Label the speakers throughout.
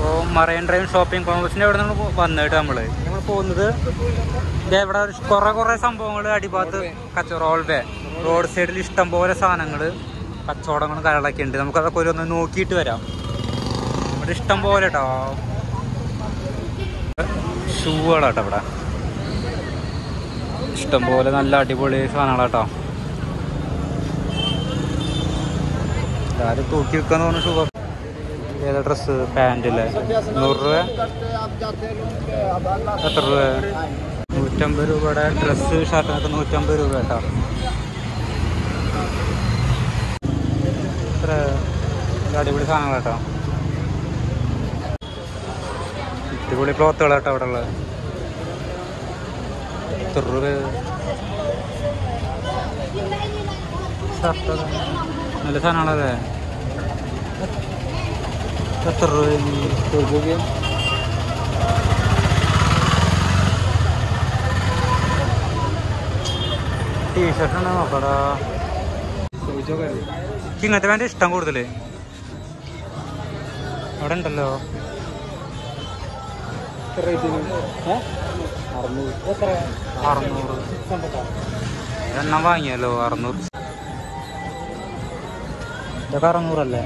Speaker 1: അപ്പോൾ marine drive shopping കോംപ്ലക്സിൻ്റെ അവിടെ നിന്ന് വന്നിട്ട് നമ്മൾ പോകുന്നത് ഇവിടെ കുറേ സംഭവങ്ങൾ അടിഭാഗത്ത് റോൾവേ റോഡ് സൈഡിൽ ഇഷ്ടംപോലെ സാധനങ്ങൾ കച്ചവടങ്ങളും കാര്യങ്ങളൊക്കെ ഉണ്ട്. നമുക്കതൊക്കെ ഒന്ന് നോക്കിയിട്ട് വരാം. ഇവിടെ ഇഷ്ടംപോലെ കേട്ടോ ഷൂകളാട്ടോ ഇവിടെ ഇഷ്ടംപോലെ നല്ല അടിപൊളി സാധനങ്ങളാട്ടോ. ആരും തൂക്കി വെക്കാന്ന് പറഞ്ഞ ഷൂ ഏതാ ഡ്രസ്സ് പാൻറ്റില്ലേ 100 രൂപ എത്ര രൂപ 150 രൂപയുടെ ഡ്രസ്സ് ഷർട്ടിനൊക്കെ 150 രൂപ കേട്ടോ. ഇത്ര അടിപൊളി സാധനങ്ങൾ കേട്ടോ. അടിപൊളി ക്ലോത്തുകൾ കേട്ടോ അവിടെ ഉള്ളത്. എത്ര രൂപ ഷർട്ട് നല്ല സാധനങ്ങളല്ലേ. എത്ര രൂപ ടീഷർട്ടാണ് നോക്കടാ. ഇങ്ങനത്തെ വേണ്ട ഇഷ്ടം കൂടുതൽ അവിടെ ഉണ്ടല്ലോ. 600 എണ്ണം വാങ്ങിയല്ലോ 600. ഇതൊക്കെ 600 അല്ലേ?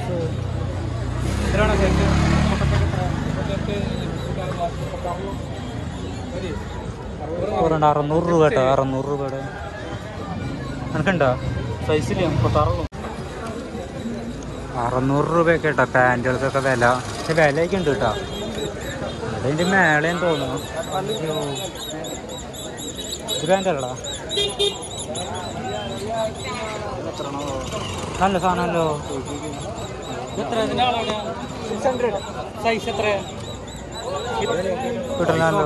Speaker 1: 600 രൂപ കേട്ടോ. 600 രൂപയുടെ എനിക്കുണ്ടോ സൈസില്ല 600 രൂപയൊക്കെ കേട്ടോ പാൻറ്റുകൾക്കൊക്കെ വില. പക്ഷെ വിലയൊക്കെ ഉണ്ട് കേട്ടോ. അതിൻ്റെ മേളേന്ന് തോന്നുന്നു. ഇത് പാൻറ്റല്ലടാ നല്ല സാധനമല്ലോ. സൈസ് എത്ര കിട്ടുന്നല്ലോ?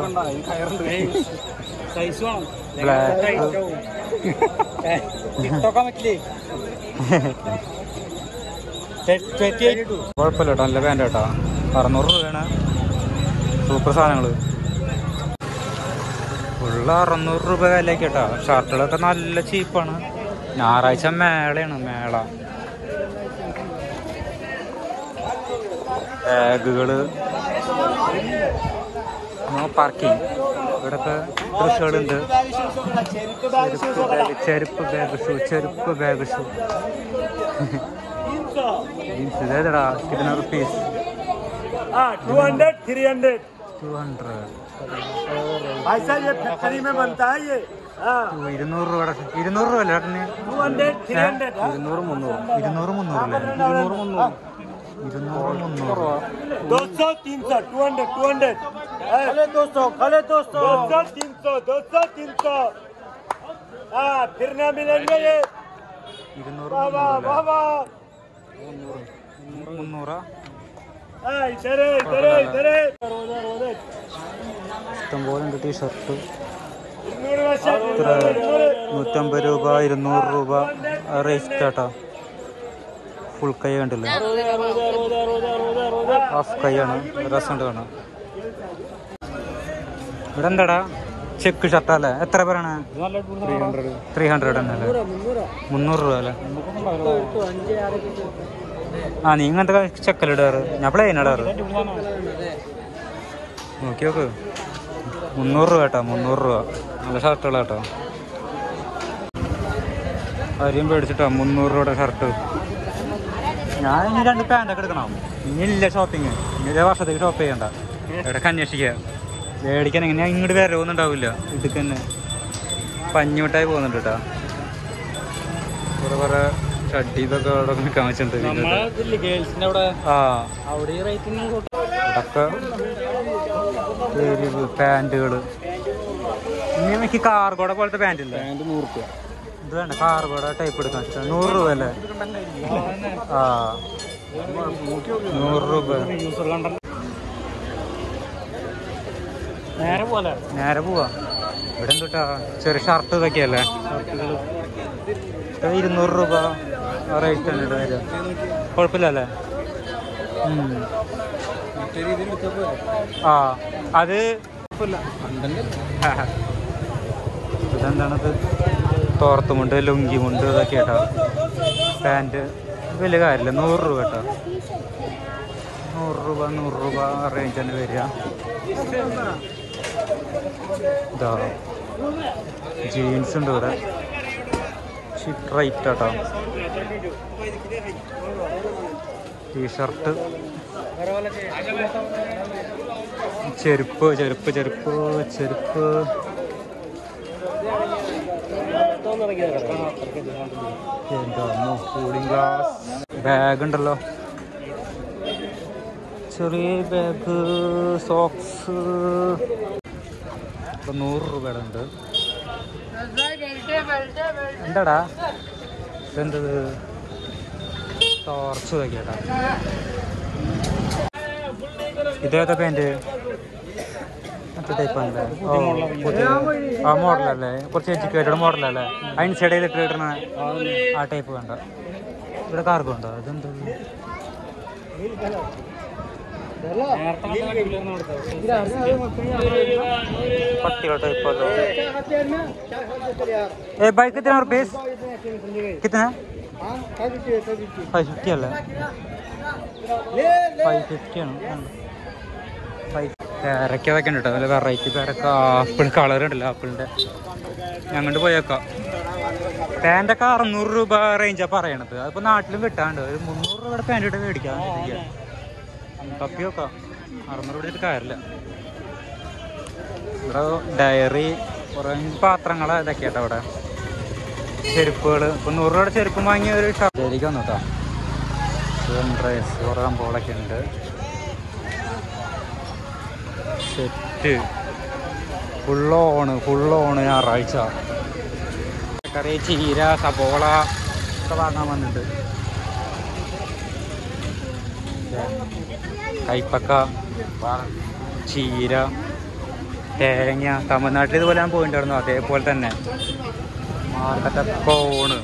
Speaker 1: കുഴപ്പമില്ല കേട്ടോ. നല്ല പാൻറ് കേട്ടോ. 600 രൂപയാണ്. സൂപ്പർ സാധനങ്ങൾ ഉള്ള 600 രൂപ വിലയ്ക്ക് കേട്ടോ. ഷർട്ടുകളൊക്കെ നല്ല ചീപ്പാണ്. ഞായറാഴ്ച മേളയാണ് മേള. ബാഗുകള് പാർക്കിങ് ഇവിടൊക്കെ ഡ്രസ്സുകളുണ്ട്. ചെരുപ്പ് ബാഗ് ഷൂ ജീൻസ് ഇതേതാ കിട്ടുന്ന റുപ്പീസ് 200 200 രൂപ 200 രൂപ അല്ലേ ചേട്ടന്? 200 300 200 300 200 300 200 200 200 फिर ना मिलेंगे ये 200 ഇഷ്ടംപോലെ ഉണ്ട്. ടീഷർട്ട് 150 രൂപ 200 രൂപ റേറ്റ് കേട്ടോ. ഫുൾ കൈ കണ്ടില്ലേ? ഹാഫ് കൈയാണ്. രസമുണ്ട് കാണാം. ഇവിടെ എന്താടാ ചെക്ക് ഷർട്ടല്ലേ? എത്ര പേരാണ്? 300 തന്നെയല്ലേ? 300 രൂപ അല്ലേ? ആ നീ ഇങ്ങനത്തെ ചെക്കലിടാറ്? ഞാൻ പ്ലെയിൻ ഇടാറ്. നോക്കി നോക്ക്. 300 രൂപ കേട്ടോ. 300 രൂപ നല്ല ഷർട്ടുകളാ കേട്ടോ. ആരെയും പേടിച്ചിട്ടോ 300 രൂപയുടെ ഷർട്ട്. ഞാൻ ഇനി 2 പാൻറ്റൊക്കെ എടുക്കണം. ഇനിയില്ല ഷോപ്പിങ്. ഇനി ഇതേ വർഷത്തേക്ക് ഷോപ്പ് ചെയ്യണ്ട. ഇവിടെയൊക്കെ അന്വേഷിക്കുക. മേടിക്കാൻ എങ്ങനെ ഇങ്ങോട്ട് വരവൊന്നും ഉണ്ടാവില്ല. ഇതൊക്കെ തന്നെ പഞ്ഞൂട്ടായി പോകുന്നുണ്ട് കേട്ടോ. കുറെ ഷഡ്ഡി ഇതൊക്കെ അവിടെ നിൽക്കാൻ വെച്ചിട്ടുണ്ട്. ഇവിടൊക്കെ പാൻറ്റുകള്. ഇനി എനിക്ക് കാർഗോടെ പോലത്തെ പാൻറ്റില്ല. 100 രൂപ ഇത് വേണ്ട. കാർഗോടെ ടൈപ്പ് എടുക്കാൻ വെച്ചാൽ 100 രൂപ അല്ലേ? ആ 100 രൂപ. നേരെ പോവാ. ഇവിടെ എന്തുട്ടാ ചെറിയ ഷർട്ട് ഇതൊക്കെയല്ലേ? 200 രൂപ റേറ്റ് ഉണ്ട് വരിക. കുഴപ്പമില്ലല്ലേ? ആ അത് ഇതെന്താണത്? തോർത്തുമുണ്ട് ലുങ്കിമുണ്ട് ഇതൊക്കെ കേട്ടോ. പാൻറ്റ് വലിയ കാര്യമില്ല. 100 രൂപ കേട്ടോ. 100 രൂപ രൂപ 100 രൂപ റേഞ്ച് തന്നെ വരിക. ഇതാ ജീൻസ് ഉണ്ട് ഇവിടെ, ചീപ്പ് റേറ്റ് ആട്ടോ. ടീഷർട്ട്, ചെരുപ്പ് ചെരുപ്പ് ചെരുപ്പ് ചെരുപ്പ് എന്താ കൂളിംഗ് ഗ്ലാസ്. ബാഗ് ഉണ്ടല്ലോ, ചെറിയ ബാഗ്, സോക്സ്. 100 രൂപയുടെ ഉണ്ട്. എന്താടാ ഇതെന്തത്? ടോർച്ച് ഇതൊക്കെയാട്ടാ. ഇതേതാ പാൻറ്? മറ്റേ ടൈപ്പാണല്ലേ? ആ മോഡലല്ലേ, കുറച്ച് എഡ്യൂക്കേറ്റഡ് മോഡലല്ലേ? അതിന് സൈഡിലിട്ട് കിട്ടണ ആ ടൈപ്പ് വേണ്ട. ഇവിടെ കാർഗോ ഉണ്ടോ? ഇതെന്ത് पट्टिका टाइप वाला। ए बाइक कितना रुपीस? कितना? 550 അല്ലേ? 550 ആണ്. പേരക്ക അതൊക്കെ ഉണ്ട് കേട്ടോ, നല്ല വെറൈറ്റി പേരക്ക. ആപ്പിൾ കളർ ഉണ്ടല്ലോ ആപ്പിളിൻ്റെ. ഞങ്ങോട്ട് പോയേക്കാം. പാൻറ്റൊക്കെ 600 രൂപ റേഞ്ചാണ് പറയണത്. അതിപ്പോൾ നാട്ടിലും കിട്ടാണ്ട്. ഒരു 300 രൂപയുടെ പാൻറ്റ് ഇട്ട് മേടിക്കാം. തപ്പി നോക്കാം. 600 രൂപ എടുത്തിട്ട് കാര്യമില്ല. ഇവിടെ ഡയറി, കുറേ പാത്രങ്ങൾ ഇതൊക്കെ കേട്ടോ. അവിടെ ചെരുപ്പുകൾ. ഇപ്പോൾ 100 രൂപയുടെ ചെരുപ്പ് വാങ്ങിയ ഒരു ഷർട്ടിലേക്ക് വന്നു കേട്ടോ. ഡ്രസ് കുറേ സംഭവങ്ങളൊക്കെ ഉണ്ട്. സെറ്റ് ഫുള്ളോണ് ഞായറാഴ്ച. കറി, ചീര, സബോള ഒക്കെ വാങ്ങാൻ വന്നിട്ടുണ്ട്. കൈപ്പക്ക, ചീര, തേങ്ങ. തമിഴ്നാട്ടിൽ ഇതുപോലെ ഞാൻ പോയിട്ടുണ്ടായിരുന്നു. അതേപോലെ തന്നെ മാർക്കറ്റൊക്കെ ഓണ്.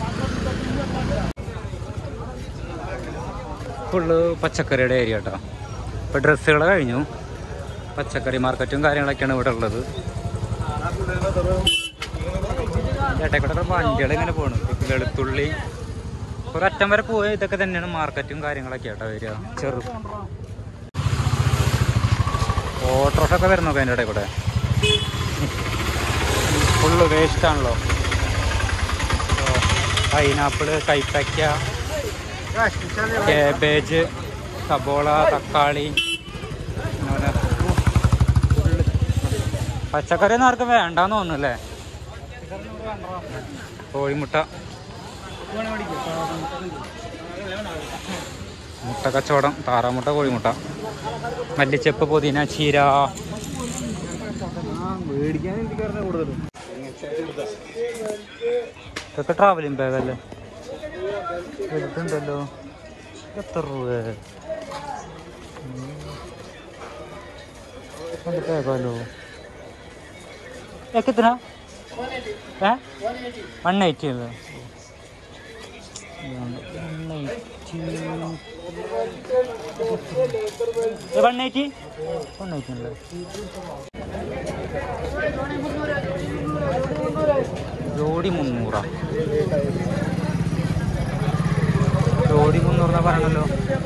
Speaker 1: ഫുള്ള് പച്ചക്കറിയുടെ ഏരിയ കേട്ടോ. ഇപ്പോൾ ഡ്രസ്സുകൾ കഴിഞ്ഞു, പച്ചക്കറി മാർക്കറ്റും കാര്യങ്ങളൊക്കെയാണ് ഇവിടെ ഉള്ളത്. ചേട്ടക്കൂടെ വണ്ടികൾ ഇങ്ങനെ പോകണം. വെളുത്തുള്ളി ഒരറ്റം വരെ പോയ ഇതൊക്കെ തന്നെയാണ് മാർക്കറ്റും കാര്യങ്ങളൊക്കെ കേട്ടോ വരിക. ഓട്ടോസൊക്കെ വരുന്നൊക്കെ അതിൻ്റെ ഇടയിൽ കൂടെ. ഫുള്ള് വേസ്റ്റാണല്ലോ. പൈനാപ്പിള്, കൈപ്പയ്ക്ക, കാബേജ്, സബോള, തക്കാളി, അങ്ങനെ പച്ചക്കറി ഒന്നും ആർക്കും വേണ്ടാന്ന് തോന്നുന്നു അല്ലേ? കോഴിമുട്ട, മുട്ട കച്ചവടം, താറാമുട്ട, കോഴിമുട്ട, മല്ലിച്ചപ്പ്, പുതിന, ചീര. ഇതൊക്കെ ട്രാവലിംഗ് ബാഗല്ലേ? വലുതുണ്ടല്ലോ. എത്ര രൂപ ബാഗല്ലോ? कितना है? 180 है. 180 ജോഡി 300. ജോഡി 300 പറഞ്ഞല്ലോ.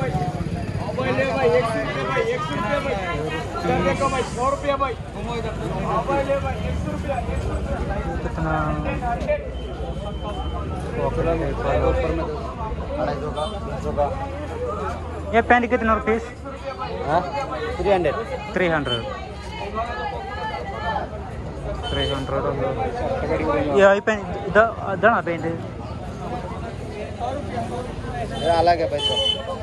Speaker 1: कितना? ये पैंट कितना रुपीस? 300. 300. ये पैंट इधर पैंट अलग है पैसा.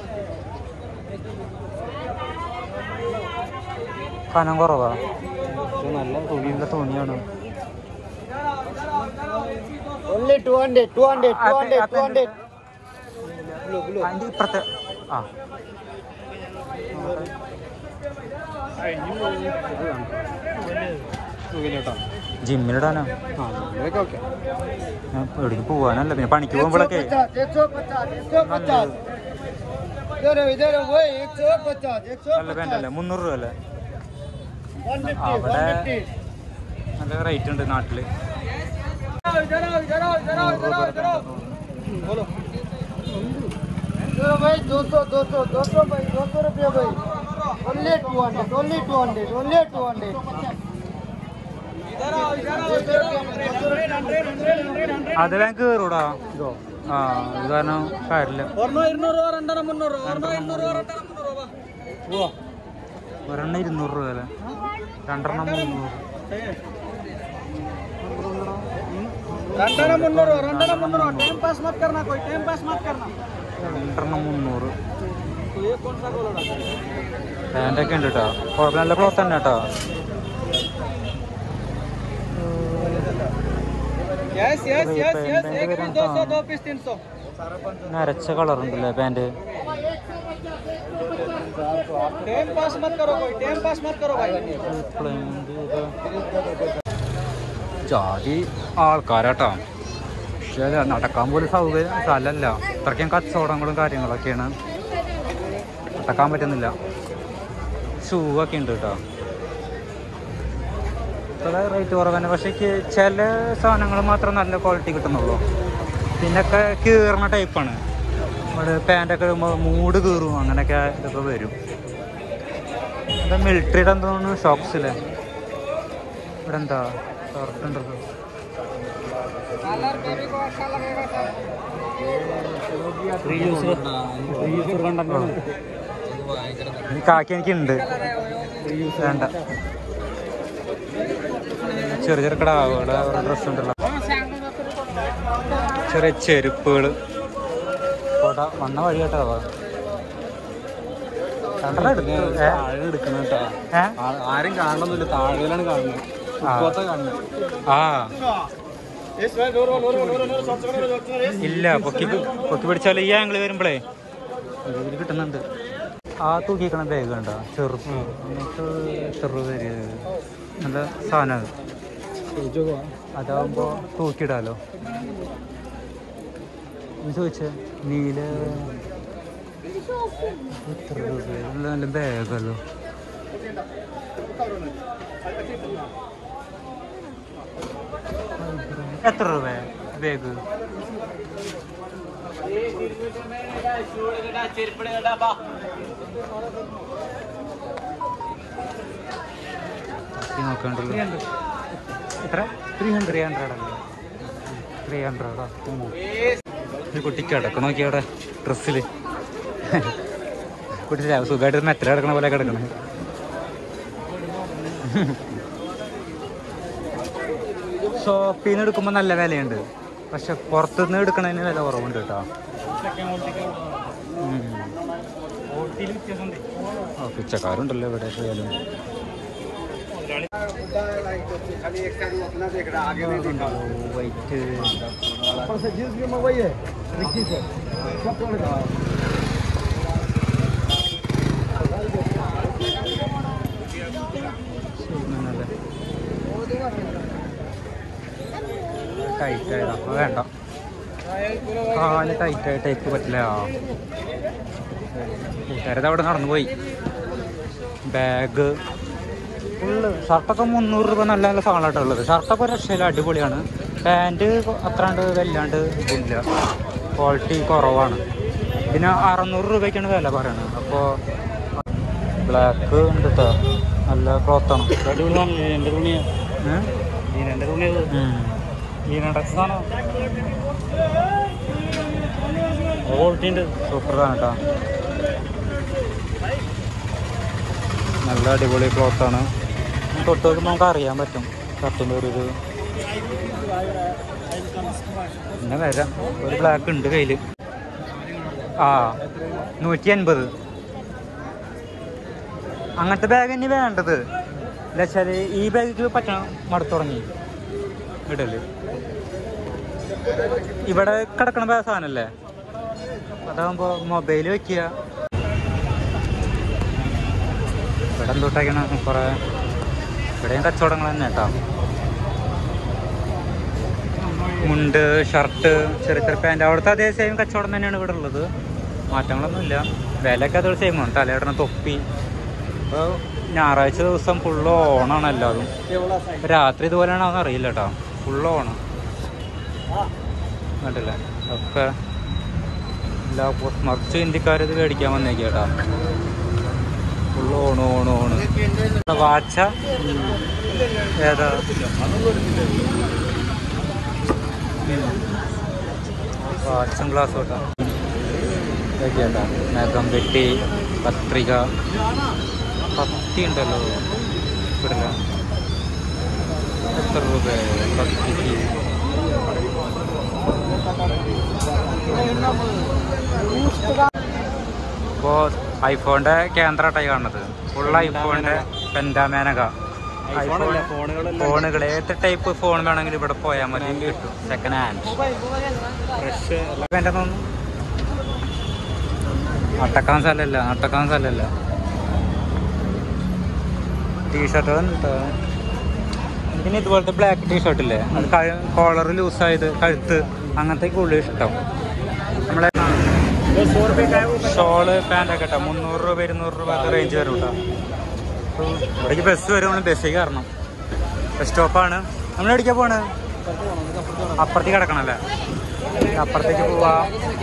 Speaker 1: കനം കുറവാ. നല്ല തുണിയുള്ള തുണിയാണ്. ഇപ്പുറത്തെ ആ ജിമ്മിലിടാനോ? എവിടേക്ക് പോവാനല്ല, പിന്നെ പണിക്ക് പോകുമ്പോഴൊക്കെ. നല്ല പാൻറ്റല്ലേ? 300 രൂപ അല്ലേ? അവിടെ നല്ല റേറ്റ് ഉണ്ട് നാട്ടില്.
Speaker 2: भाई 200 भाई 200 रुपये भाई only 200
Speaker 1: അത് വേഗം കയറൂടാ ആ ഇത് കാരണം കാര്യമില്ല ഒരെണ്ണം 200 രൂപ അല്ലേ രണ്ടെണ്ണം 300 രണ്ടെണ്ണം 300 പാൻ്റൊക്കെ ഉണ്ട് കേട്ടോ കുഴപ്പം നല്ല ക്ലോത്ത് തന്നെ കേട്ടോ നരച്ച കളറുണ്ടല്ലേ പാൻറ് ജാതി ആൾക്കാരാട്ടോ പക്ഷേ നടക്കാൻ പോലും സൗകര്യം സ്ഥലമല്ല അത്രയ്ക്കും കച്ചവടങ്ങളും കാര്യങ്ങളൊക്കെയാണ് നടക്കാൻ പറ്റുന്നില്ല ഷൂ ഒക്കെ ഉണ്ട് കേട്ടോ റേറ്റ് കുറവ് തന്നെ പക്ഷേ ചില സാധനങ്ങൾ മാത്രം നല്ല ക്വാളിറ്റി കിട്ടുന്നുള്ളൂ പിന്നൊക്കെ കീറുന്ന ടൈപ്പാണ് നമ്മുടെ പാൻറ്റൊക്കെ ഇടുമ്പോൾ മൂട് കീറും അങ്ങനെയൊക്കെ ഇതൊക്കെ വരും എന്താ മിലിറ്ററിയുടെ എന്താ തോന്നുന്നു ഷോക്സിലെ ഇവിടെ എന്താ ഷർട്ട് ഉണ്ടല്ലോ കാക്കി എനിക്കുണ്ട് വേണ്ട ചെറിയ ചെറിയ കടാവുകളുടെ ഡ്രസ്സ് ഉണ്ടല്ലോ ചെറിയ ചെരുപ്പുകൾ വന്ന വഴി കേട്ടോ
Speaker 2: ആരും കാണണമെന്നില്ല താഴെയാണ് കാണുന്നത്
Speaker 1: ആ ഇല്ല പൊക്കി പിടിച്ചാൽ ഈ ആംഗിൾ വരുമ്പോഴേ ഇത് കിട്ടുന്നുണ്ട് ആ തൂക്കിക്കണ ബാഗ് കണ്ടോ ചെറുപ്പ് എന്നിട്ട് ചെറുപേര് നല്ല സാധനം അതാവുമ്പോ തൂക്കിയിടാലോ ചോദിച്ചേ നീല എത്ര രൂപ നല്ല ബാഗല്ലോ എത്ര രൂപ ബാഗ് നോക്കണ്ടല്ലോ എത്ര 300 അല്ലേ 300 ഈ കുട്ടിക്ക് കിടക്കണം നോക്കി അവിടെ ഡ്രസ്സിൽ കുട്ടി സുഖമായിട്ട് മെറ്റൽ കിടക്കണ പോലെ കിടക്കണേ ഷോപ്പിൽ നിന്ന് എടുക്കുമ്പോൾ നല്ല വിലയുണ്ട് പക്ഷെ പുറത്തുനിന്ന് എടുക്കണതിന് വില കുറവുണ്ട് കേട്ടോ പിച്ചക്കാരുണ്ടല്ലോ ഇവിടെ പോയാലും വൈറ്റ് ടൈറ്റായതാ വേണ്ട കാല് ടൈറ്റായ ടൈപ്പ് പറ്റില്ല കൂട്ടുകാരത് അവിടെ നടന്നു പോയി ബാഗ് ഫുള്ള് ഷർട്ടൊക്കെ 300 രൂപ നല്ല നല്ല സാധനമായിട്ടാണ് ഉള്ളത് ഷർട്ടൊക്കെ രക്ഷയില്ല അടിപൊളിയാണ് പാൻറ്റ് അത്രാണ്ട് വല്ലാണ്ട് ഇല്ല ക്വാളിറ്റി കുറവാണ് പിന്നെ 600 രൂപയ്ക്കാണ് വില പറയണത് അപ്പോൾ ബ്ലാക്ക് ഉണ്ട് കേട്ടോ നല്ല ക്ലോത്താണ് എൻ്റെ തുണി ക്വാളിറ്റി ഉണ്ട് സൂപ്പറാണ് കേട്ടോ നല്ല അടിപൊളി ക്ലോത്താണ് തൊട്ട് നോക്കുമ്പോൾ നമുക്ക് അറിയാൻ പറ്റും ഷർട്ടിൻ്റെ ഒരു ഇത് പിന്നെ വരാം ഒരു ബ്ലാക്ക് ഉണ്ട് കയ്യിൽ ആ 150 അങ്ങനത്തെ ബാഗ് തന്നെ വേണ്ടത് എന്താ വെച്ചാൽ ഈ ബാഗ് പറ്റണം മടുത്തു തുടങ്ങി ഇടല് ഇവിടെ കിടക്കണ സാധനമല്ലേ അതാകുമ്പോൾ മൊബൈൽ വെക്കുക ഇവിടെ എന്തൊട്ടാക്കണ കുറേ ഇവിടെയും കച്ചവടങ്ങൾ തന്നെ കേട്ടോ മുണ്ട് ഷർട്ട് ചെറിയ ചെറിയ പാൻറ്റ് അവിടുത്തെ അതേ സെയിം കച്ചവടം തന്നെയാണ് ഇവിടെ ഉള്ളത് മാറ്റങ്ങളൊന്നുമില്ല വിലയൊക്കെ അത് സെയിമാണ് തലയിടണ തൊപ്പി ഇപ്പോൾ ഞായറാഴ്ച ദിവസം ഫുള്ള് ഓണാണ് എല്ലാതും രാത്രി ഇതുപോലെയാണോ എന്ന് അറിയില്ല കേട്ടോ ഫുള്ള് ഓണം കണ്ടില്ലേ ഒക്കെ എല്ലാ മറിച്ച് ഇന്ത്യക്കാരത് മേടിക്കാൻ വന്നേക്കാട്ടാ. ഫുള്ള് ഓണ് വാച്ച ഏതാ വാച്ചും ഗ്ലാസ് കേട്ടാ. ഇതൊക്കെയാട്ടാ നഖം വെട്ടി പത്രിക കത്തി ഉണ്ടല്ലോ ഇവിടെ. എത്ര രൂപ കത്തിക്ക്? ഇപ്പോൾ ഐഫോണിൻ്റെ കേന്ദ്രമായിട്ടായി കാണുന്നത്. ഫുൾ ഐഫോണിൻ്റെ പെൻഡാമേനക ഫോണുകൾ ഏത് ടൈപ്പ് ഫോൺ വേണമെങ്കിലും ഇവിടെ പോയാൽ മതി, കിട്ടും. സെക്കൻഡ് ഹാൻഡ് ഫ്രഷ് എൻ്റെ തോന്നുന്നു. നട്ടക്കാൻ സ്ഥലമല്ല. ടീഷർട്ട് കേട്ടോ. പിന്നെ ഇതുപോലത്തെ ബ്ലാക്ക് ടീഷർട്ടില്ലേ, അത് കോളർ ലൂസായത് കഴുത്ത് അങ്ങനത്തെ കൂടുതൽ ഇഷ്ടം. നമ്മളെ ഷോള് പാൻറ്റൊക്കെ കേട്ടോ 300 രൂപ 200 രൂപ റേഞ്ച് വരും കേട്ടോ. ഇവിടേക്ക് ബസ് വരും, നമ്മൾ ബസ്സിൽ കയറണം. ബസ് സ്റ്റോപ്പാണ്. നമ്മൾ എവിടേക്കാണ് പോണ്? അപ്പുറത്തേക്ക് കിടക്കണല്ലേ, അപ്പുറത്തേക്ക് പോവാ.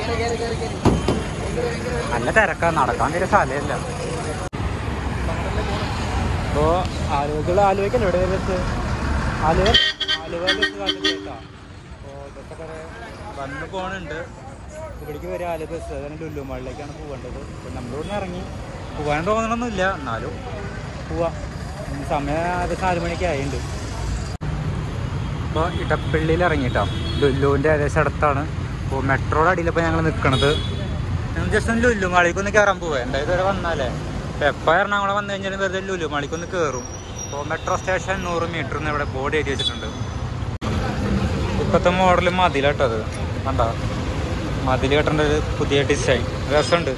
Speaker 1: നല്ല തിരക്കാണ്, നടക്കാൻ തീരെ സ്ഥലമില്ല. അപ്പോൾ ആലുവയ്ക്കല്ലേ ഇവിടെ ബസ്? ആലുവ ബസ് കാട്ടിലേക്കാ. അപ്പോൾ ബസ്സൊക്കെ വന്ന് പോകണുണ്ട്. ഇവിടേക്ക് വരെ ആലുവ ബസ്, അതാണ് ലുലു മാളിലേക്കാണ് പോകേണ്ടത്. അപ്പോൾ നമ്മളിവിടെ ഇറങ്ങി പോകാൻ തോന്നണമെന്നില്ല, എന്നാലും പോവാം. സമയം 4 മണിക്ക് ആയിട്ടുണ്ട്. ഇപ്പോൾ ഇടപ്പള്ളിയിൽ ഇറങ്ങിയിട്ടാ, ലുലുവിൻ്റെ ഏകദേശം അടുത്താണ്. അപ്പോൾ മെട്രോയുടെ അടിയിലിപ്പോൾ ഞങ്ങൾ നിൽക്കണത്. ഞങ്ങൾ ജസ്റ്റ് ഒന്ന് ലുലു മാളിക്കൊന്ന് കയറാൻ പോവാം. എന്തായാലും വരെ വന്നാലേ, ഇപ്പോൾ എപ്പോൾ എറണാകുളം വന്നു കഴിഞ്ഞാൽ വെറുതെ ലുലു മാളിക്കൊന്ന് കയറും. അപ്പോൾ മെട്രോ സ്റ്റേഷൻ 100 മീറ്റർ എന്ന് ഇവിടെ ബോർഡ് എഴുതി വെച്ചിട്ടുണ്ട്. ഇപ്പോഴത്തെ മോഡൽ മതിലാട്ടത് കണ്ടോ, മതിൽ കെട്ടേണ്ട ഒരു പുതിയ ഡിസൈൻ, രസമുണ്ട്.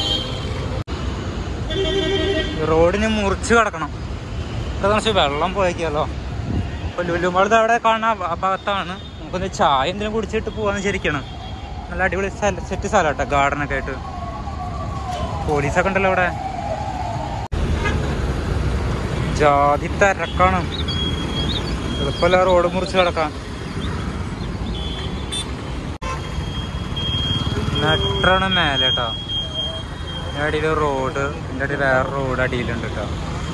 Speaker 1: റോഡിന് മുറിച്ച് കിടക്കണം. ഇപ്പം കുറച്ച് വെള്ളം പോയേക്കാലോ. ഇപ്പോൾ ലുലുമാൾ അവിടെ കാണുന്ന ഭാഗത്താണ്. നമുക്കൊന്ന് ചായ എന്തെങ്കിലും കുടിച്ചിട്ട് പോകാമെന്ന് ശരിക്കണം. നല്ല അടിപൊളി സെറ്റ് സ്ഥലം കേട്ടോ, ഗാർഡനൊക്കെ ആയിട്ട്. പോലീസൊക്കെ ഉണ്ടല്ലോ ഇവിടെ. ജാതി തിരക്കാണ്, എളുപ്പമല്ല റോഡ് മുറിച്ച് കിടക്കാൻ. മെട്രാണ് മേലെ കേട്ടോ. ഇതിൻ്റെ അടിയിൽ റോഡ്, ഇതിൻ്റെ അടിയിൽ വേറെ റോഡ് അടിയിലുണ്ട് കേട്ടോ.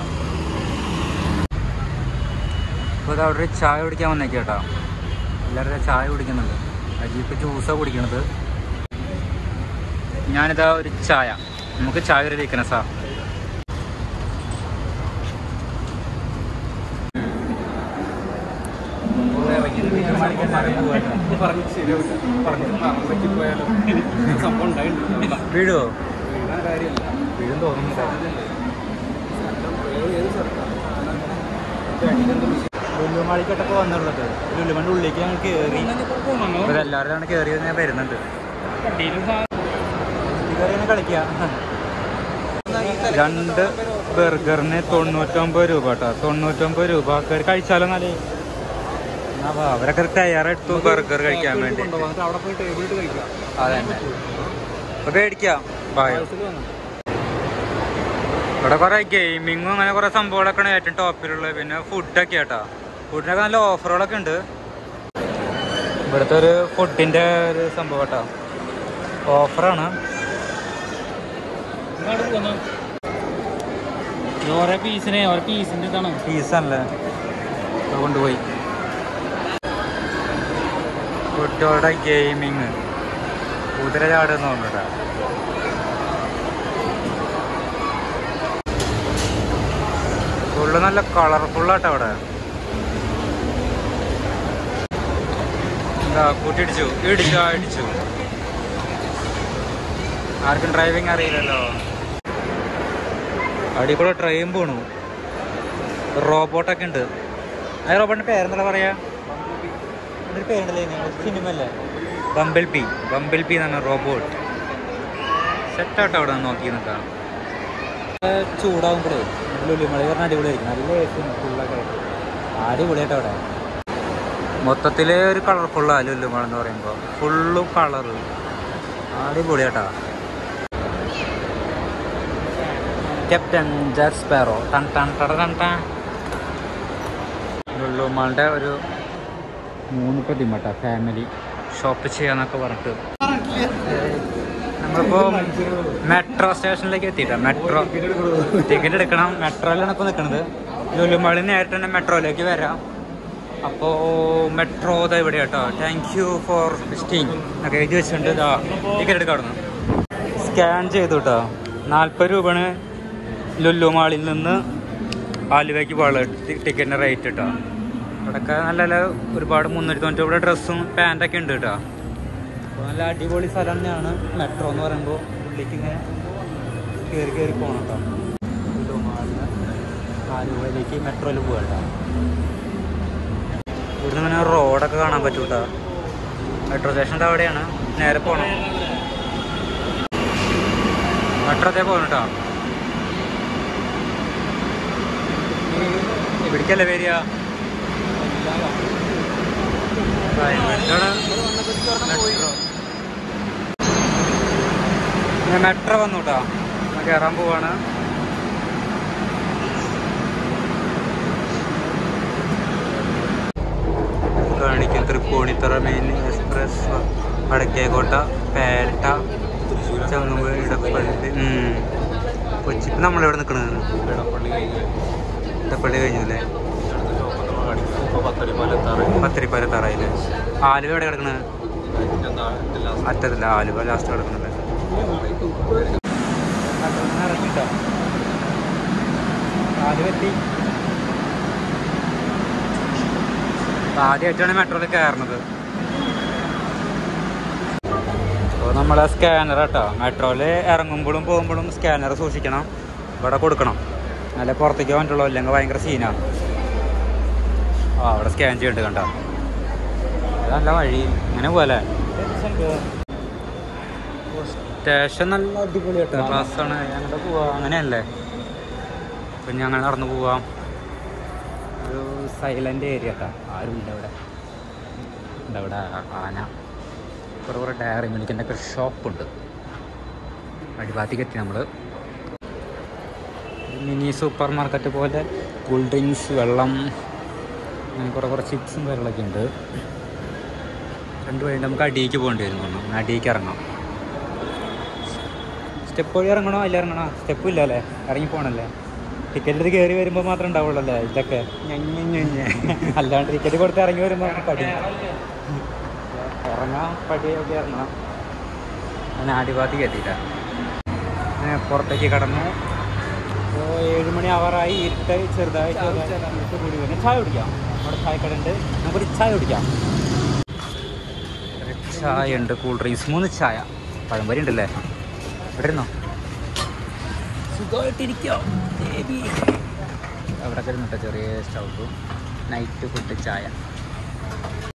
Speaker 1: അപ്പോൾ ഇത് അവിടെ ഒരു ചായ കുടിക്കാൻ വന്നേക്കാം കേട്ടോ. എല്ലാവരും ചായ കുടിക്കുന്നുണ്ട്. അജീപ്പ് ജ്യൂസാണ് കുടിക്കണത്. ഞാനിതാ ഒരു ചായ, നമുക്ക് ചായ ഒരു വീക്ക്നെസ്സാ. വീടോ വീടും തോന്നുന്നില്ല. ലുലുമാളിക്കട്ടൊക്കെ വന്നുള്ളത്. ലുലുമാളിൻ്റെ ഉള്ളിലേക്ക് ഞങ്ങൾ കയറി. അപ്പോൾ എല്ലാവരും കയറി ഞാൻ വരുന്നുണ്ട്. കയറി കളിക്കുക. 2 ബർഗറിന് 99 രൂപ കേട്ടോ. 99 രൂപ കയറി കഴിച്ചാലോ എന്നാലേ. അപ്പോൾ അവരൊക്കെ തയ്യാറെടുത്തു ബർഗർ കഴിക്കാൻ വേണ്ടി. അതെ തന്നെ, അപ്പോൾ മേടിക്കാം. ഇവിടെ കുറേ ഗെയിമിങ്ങും അങ്ങനെ കുറേ സംഭവങ്ങളൊക്കെയാണ് ഏറ്റവും ടോപ്പിലുള്ളത്. പിന്നെ ഫുഡൊക്കെ കേട്ടോ, ഫുഡിനൊക്കെ നല്ല ഓഫറുകളൊക്കെ ഉണ്ട്. ഇവിടുത്തെ ഒരു ഫുഡിൻ്റെ ഒരു സംഭവം കേട്ടോ, ഓഫറാണ്. ഓരോ പീസിൻ്റെ ഇതാണ്, പീസാണല്ലേ. കൊണ്ടുപോയി കുട്ടികളുടെ ഗെയിമിങ്, കുതിര ചാടുന്ന തോന്നുന്നുണ്ടോ. ഫുള്ള് നല്ല കളർഫുള്ളാട്ടോ അവിടെ. എന്താ കൂട്ടിയിടിച്ചു, ഇടിച്ചു. ആർക്കും ഡ്രൈവിങ് അറിയില്ലല്ലോ. അടി കൂടെ ട്രെയിൻ പോണു. റോബോട്ടൊക്കെ ഉണ്ട്. ആ റോബോട്ടിൻ്റെ പേരെന്താ പറയാ? അതിൻ്റെ പേരുണ്ടല്ലേ, സിനിമ അല്ലേ? ബംബിൾ പി എന്നാണ് റോബോട്ട്. സെറ്റാട്ടോ അവിടെ നോക്കി നിൽക്കാം. ചൂടാകുമ്പോഴേ ലുലുമാളി പറഞ്ഞാൽ അടിപൊളിയായിരിക്കും. നല്ല ഫുള്ളൊക്കെ അടിപൊളിയായിട്ട് അവിടെ. മൊത്തത്തിൽ ഒരു കളർഫുള്ളാണ് ലുലുമാൾ എന്ന് പറയുമ്പോൾ. ഫുള്ളും കളറ് അടിപൊളിയാട്ടാ. ക്യാപ്റ്റൻ ജാക്ക് സ്പാരോ ലുലുമാളിൻ്റെ ഒരു 3 പ്രതിമ ഫാമിലി ഷോപ്പ് ചെയ്യാന്നൊക്കെ പറഞ്ഞിട്ട്. നമ്മളിപ്പോ മെട്രോ സ്റ്റേഷനിലേക്ക് എത്തിയിട്ടാ. മെട്രോ ടിക്കറ്റ് എടുക്കണം. മെട്രോയിലാണ് ഇപ്പോൾ നിൽക്കുന്നത്. ലുലുമാളിൽ നേരിട്ട് തന്നെ മെട്രോയിലേക്ക് വരാം. അപ്പോൾ മെട്രോ ഇതാ ഇവിടെ കേട്ടോ. താങ്ക് യു ഫോർ വിസിറ്റിംഗ് എന്നൊക്കെ എഴുതി വെച്ചിട്ടുണ്ട്. ഇതാ ടിക്കറ്റ് എടുക്കാവുന്നു. സ്കാൻ ചെയ്തു കേട്ടോ. 40 രൂപയാണ് ലുലുമാളിൽ നിന്ന് ആലുവയ്ക്ക് പോകാനുള്ള ടിക്കറ്റിൻ്റെ റേറ്റ് കേട്ടോ. അവിടെയൊക്കെ നല്ല നല്ല ഒരുപാട് 390 രൂപയുടെ ഡ്രസ്സും പാൻറ്റൊക്കെ ഉണ്ട് കേട്ടോ. അപ്പോൾ നല്ല അടിപൊളി സ്ഥലം തന്നെയാണ് മെട്രോ എന്ന് പറയുമ്പോൾ. ഉള്ളിലേക്ക് ഇങ്ങനെ കയറി പോകണം കേട്ടോ. ലുലുമാളിൽ ആലുവയിലേക്ക് മെട്രോയിൽ പോകാം കേട്ടോ. ഇവിടുന്ന് ഇങ്ങനെ റോഡൊക്കെ കാണാൻ പറ്റും കേട്ടോ. മെട്രോ സ്റ്റേഷൻ്റെ അവിടെയാണ്. നേരെ പോകണം. മെട്രോത്തെ പോകണം കേട്ടോ. ഇവിടേക്കല്ലേ വരിക? മെട്രോ വന്നു കേട്ടോ. കയറാൻ പോവാണ്. കാണിക്കും തൃപ്പൂണിത്തറ മെയിൻ എക്സ്പ്രസ്, വടക്കേക്കോട്ട, പേട്ട, ചങ്ങമ്പുഴ, ഇടപ്പള്ളി, കൊച്ചി. ഇപ്പം നമ്മളിവിടെ നിൽക്കണത് ഇടപ്പള്ളി കഴിഞ്ഞല്ലേ? പത്തിരിപ്പാലത്താറായില്ലേ? ആലുവ എവിടെ കിടക്കണത്? അറ്റത്തില്ല, ആലുവ ലാസ്റ്റ് കിടക്കണല്ലേ? ഇറങ്ങിട്ടോ ആലുവ എത്തി. ആദ്യമായിട്ടാണ് മെട്രോയിൽ കയറുന്നത്. അപ്പോൾ നമ്മളെ സ്കാനർ കേട്ടോ. മെട്രോയിൽ ഇറങ്ങുമ്പോഴും പോകുമ്പോഴും സ്കാനർ സൂക്ഷിക്കണം. ഇവിടെ കൊടുക്കണം, നല്ല പുറത്തേക്ക് പറ്റുള്ളൂ, അല്ലെങ്കിൽ ഭയങ്കര സീനാണ്. അവിടെ സ്കാൻ ചെയ്തിട്ട് കണ്ട. അതല്ല വഴി ഇങ്ങനെ പോലെ. സ്റ്റേഷൻ നല്ല അടിപൊളി കേട്ടോ. ക്ലാസ്സാണ്. ഞങ്ങളുടെ പോവാം അങ്ങനെയല്ലേ? അപ്പം ഞങ്ങൾ നടന്നു പോവാം. ഒരു സൈലൻ്റ് ഏരിയ കേട്ടോ. ആരുമില്ല ഇവിടെ. ഇവിടെ ആന, കുറേ ഡയറി മിൽക്കിൻ്റെ ഒക്കെ ഷോപ്പുണ്ട്. അടിഭാഗത്തേക്ക് എത്തി നമ്മൾ. മിനി സൂപ്പർ മാർക്കറ്റ് പോലെ കൂൾ ഡ്രിങ്ക്സ്, വെള്ളം, അങ്ങനെ കുറേ ചിപ്സും കാര്യങ്ങളൊക്കെ ഉണ്ട്. 2 വഴി നമുക്ക് അടിയിലേക്ക് പോകേണ്ടി വരുന്നു. അടിയിലേക്ക് ഇറങ്ങാം. സ്റ്റെപ്പ് വഴി ഇറങ്ങണോ അല്ല ഇറങ്ങണോ? സ്റ്റെപ്പും ഇല്ല അല്ലേ? ഇറങ്ങി പോകണല്ലേ? ടിക്കറ്റിൽ കയറി വരുമ്പോൾ മാത്രമേ ഉണ്ടാവുള്ളൂ അല്ലേ ഇതൊക്കെ? അല്ലാണ്ട് ടിക്കറ്റ് കൊടുത്ത് ഇറങ്ങി വരുമ്പോൾ പടി ഇറങ്ങാം. പടിയൊക്കെ ഇറങ്ങണം. അങ്ങനെ അടിഭാഗത്തേക്ക് എത്തിയില്ല. പുറത്തേക്ക് കടന്നു. അപ്പോൾ 7 മണി ആവാറായി. ഇരുട്ട് ചെറുതായിട്ട് കൂടി വരുന്നത്. ചായ കുടിക്കാം. നമ്മുടെ ചായക്കട ഉണ്ട്. നമുക്കൊരു ചായ കുടിക്കാം. ചായ ഉണ്ട്, കൂൾ ഡ്രിങ്ക്സ്, 3 ചായ, പഴംപൊരി ഉണ്ടല്ലേ? ഇവിടെ ഇരുന്നോ? സുഖമായിട്ടിരിക്കോ ബേബി? അവിടെ ഇരുന്നിട്ട് ചെറിയ സ്റ്റൗ, നൈറ്റ് ഫുഡ് ചായ.